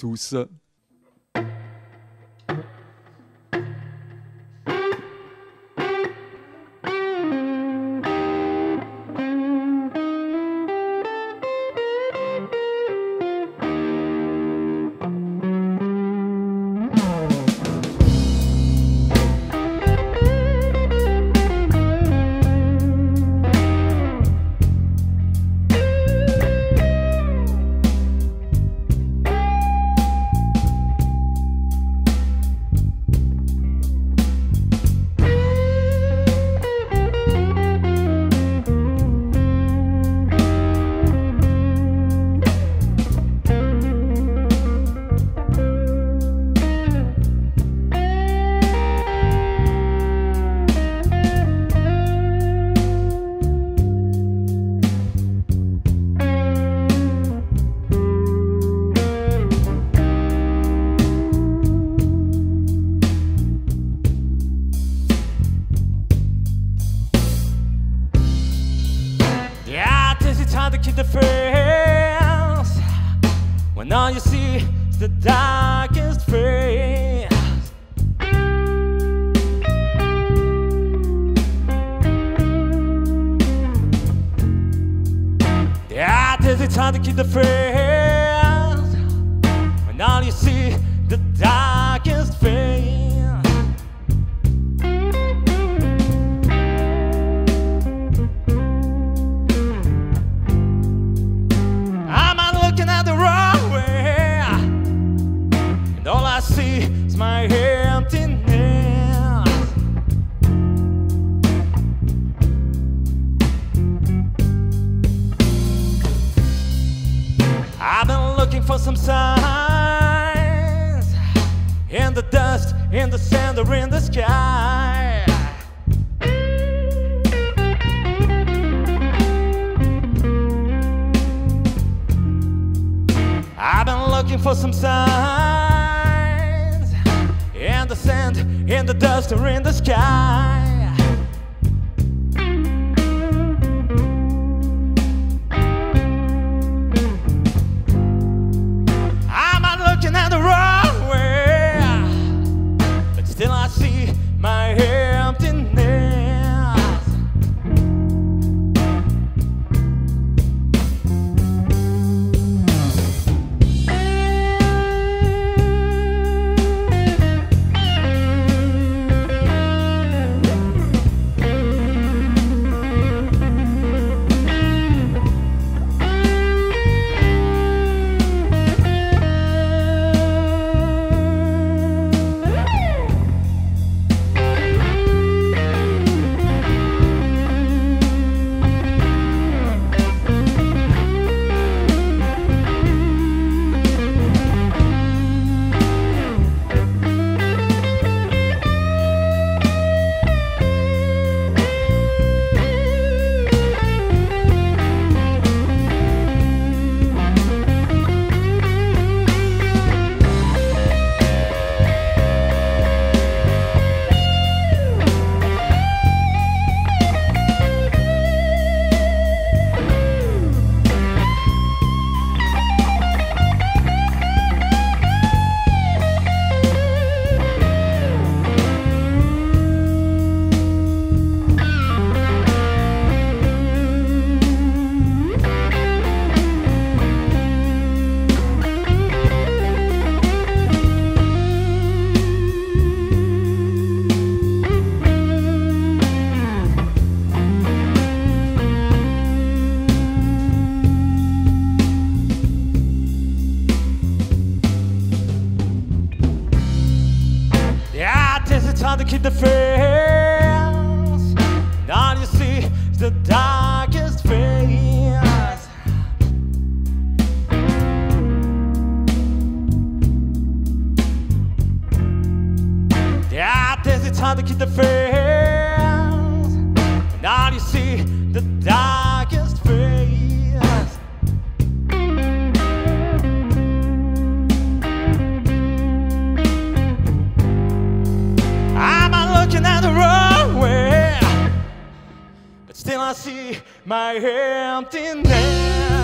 tous. It's hard to keep the face when all you see is the darkest face. Yeah, it's hard to keep the face when all you see the darkest face. It's my emptiness. I've been looking for some signs in the dust, in the sand, or in the sky. I've been looking for some signs in the sand, in the dust, or in the sky. I'm not looking at the wrong way, but still I see my emptiness. It's hard to keep the face, and all you see is the darkest face. Yeah, it's hard to keep the face, and all you see the darkest face. Looking at the wrong way, but still I see my emptiness.